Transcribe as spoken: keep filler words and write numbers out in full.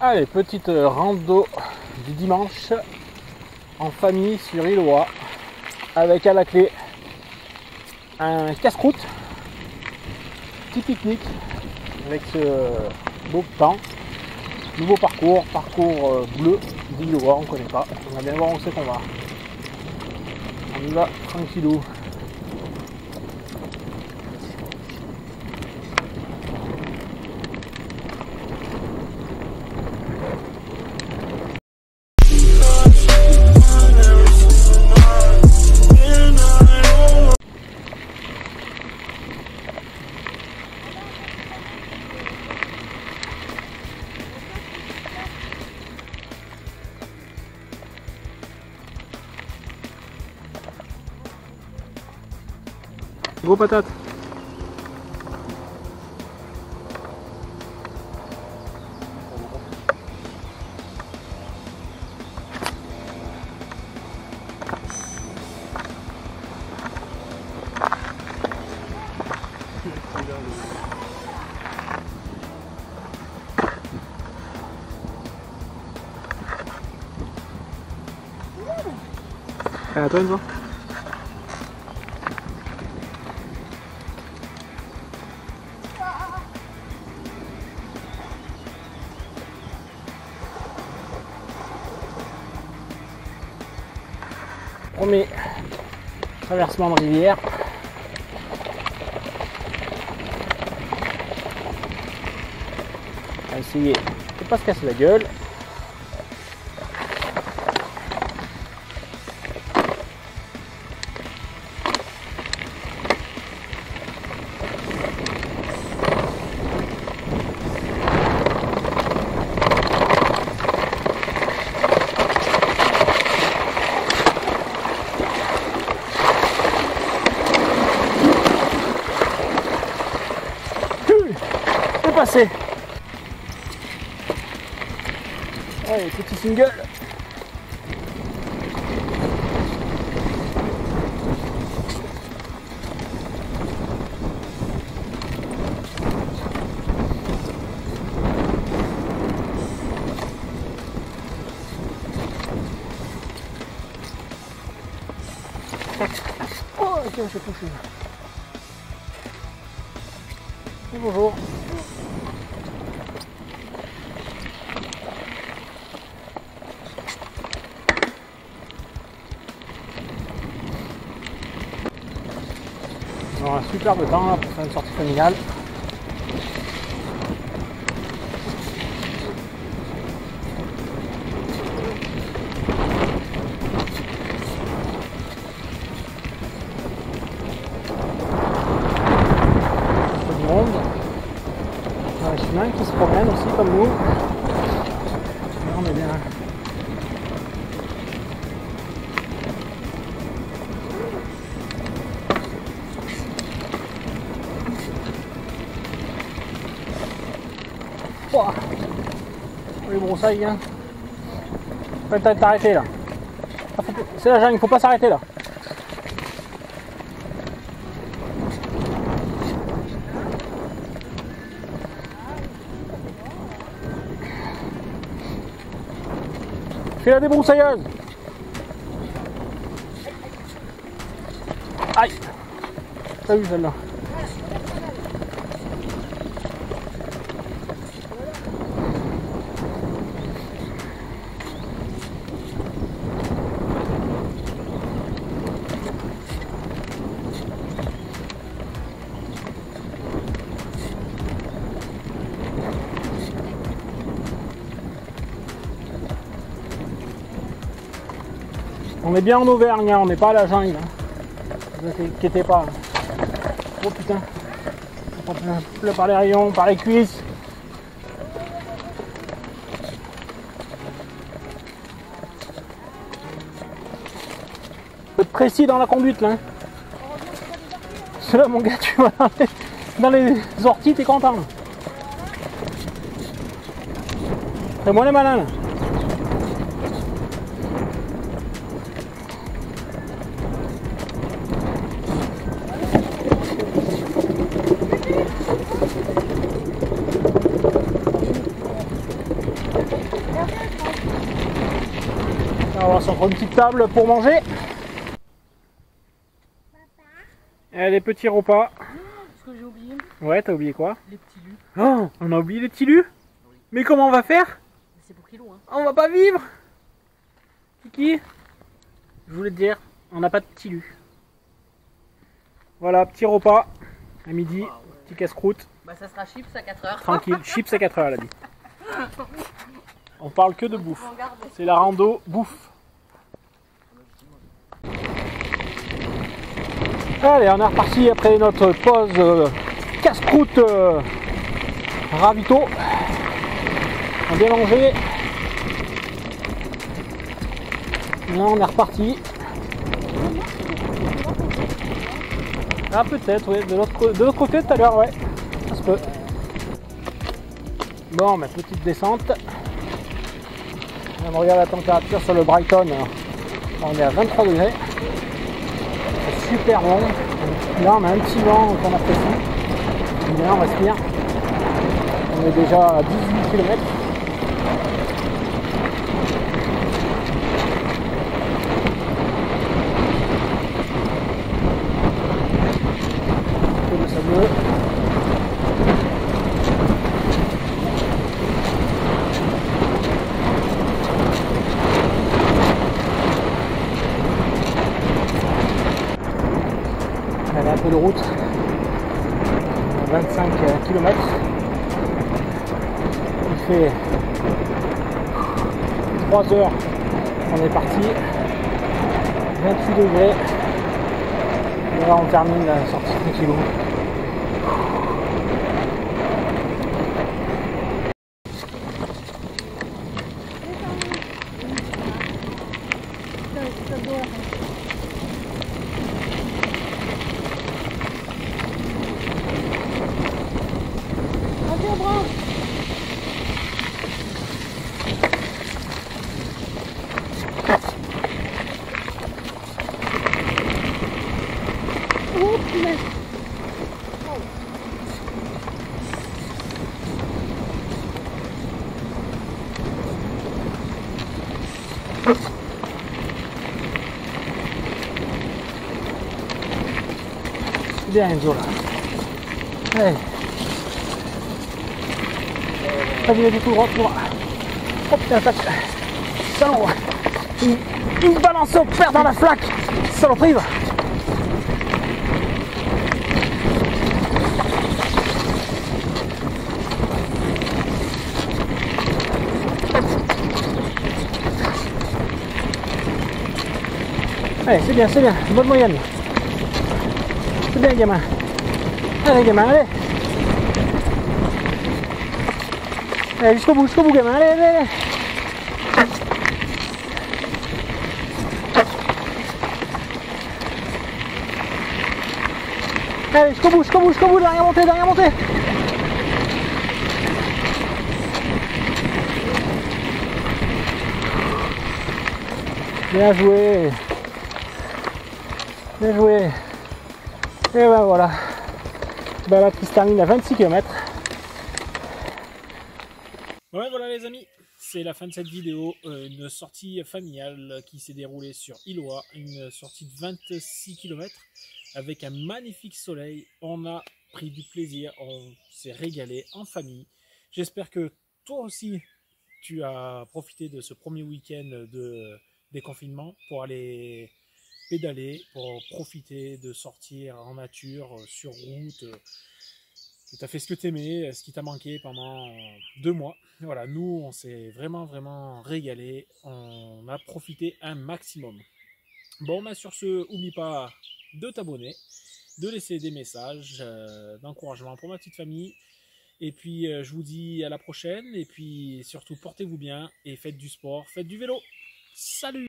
Allez, petite rando du dimanche en famille sur Illois avec à la clé un casse-croûte, petit pique-nique avec ce beau temps. Nouveau parcours, parcours bleu d'Illois, on ne connaît pas. On va bien voir où c'est qu'on va. On y va tranquillou. Gros patate. À toi une fois. Premier traversement de rivière. On va essayer de ne pas se casser la gueule. C'est passé. Allez, petit single. Oh, ok, j'ai touché. Bonjour. On a un superbe temps là, pour faire une sortie familiale. Un peu de monde. On a un chemin qui se promène aussi comme nous. Là, on est bien. Oh, les broussailles, hein. Faut peut-être t'arrêter là. C'est la jungle, il faut pas s'arrêter là. Fais la débroussailleuse. Aïe. T'as vu celle-là? On est bien en Auvergne, hein, on n'est pas à la jungle. Hein. Ne vous inquiétez pas. Oh putain. On prend plein par les rayons, par les cuisses. Faut être précis dans la conduite là. Hein. Là mon gars, tu vas dans les orties, t'es content. C'est moi les malins là. Alors, on s'en prend une petite table pour manger. Et les petits repas. Ce que j'ai oublié. Ouais, t'as oublié quoi? Les petits lus. Oh, on a oublié les petits lus? Oui. Mais comment on va faire? C'est pour Kilo, hein. On va pas vivre. Kiki, je voulais te dire, on n'a pas de petits lus. Voilà, petit repas à midi, ah, ouais. Petit casse-croûte. Bah ça sera chips à quatre heures. Tranquille, chips à quatre heures, elle a dit. On parle que de bouffe. C'est la rando bouffe. Allez, on est reparti après notre pause euh, casse-croûte euh, ravito. On a bien mangé. Là, on est reparti. Ah, peut-être, oui, de l'autre côté tout à l'heure, ouais. Ça se peut. Bon, ma petite descente. On regarde la température sur le Brighton. On est à vingt-trois degrés. C'est super bon. Là, on a un petit vent qu'on apprécie. Bien, on respire. On est déjà à dix-huit kilomètres. Un peu de sableux. Elle a un peu de route, vingt-cinq kilomètres. Il fait trois heures, on est parti, vingt-huit degrés. Et là on termine la sortie tranquillou. Bien Enzo là. Allez. Vas-y, vas-y, tout droit, tout droit. Oh putain, tac. Salon. Une, une balance au père dans la flaque. Saloperie. Allez, c'est bien, c'est bien. Bonne moyenne. C'est bien, gamin. Allez, gamin, allez. Allez, jusqu'au bout, jusqu'au bout, gamin. Allez, allez, allez. Allez, jusqu'au bout, jusqu'au bout, jusqu'au bout. Derrière montée, derrière montée. Bien joué. Bien joué. Et ben voilà, ben là qui se termine à vingt-six kilomètres. Ouais voilà les amis, c'est la fin de cette vidéo, euh, une sortie familiale qui s'est déroulée sur Illois, une sortie de vingt-six kilomètres avec un magnifique soleil. On a pris du plaisir, on s'est régalé en famille. J'espère que toi aussi tu as profité de ce premier week-end de déconfinement pour aller pédaler, pour profiter de sortir en nature, sur route. Tu as fait ce que tu aimais, ce qui t'a manqué pendant deux mois. Voilà, nous, on s'est vraiment, vraiment régalé. On a profité un maximum. Bon, bah sur ce, n'oublie pas de t'abonner, de laisser des messages euh, d'encouragement pour ma petite famille. Et puis, euh, je vous dis à la prochaine. Et puis, surtout, portez-vous bien et faites du sport, faites du vélo. Salut!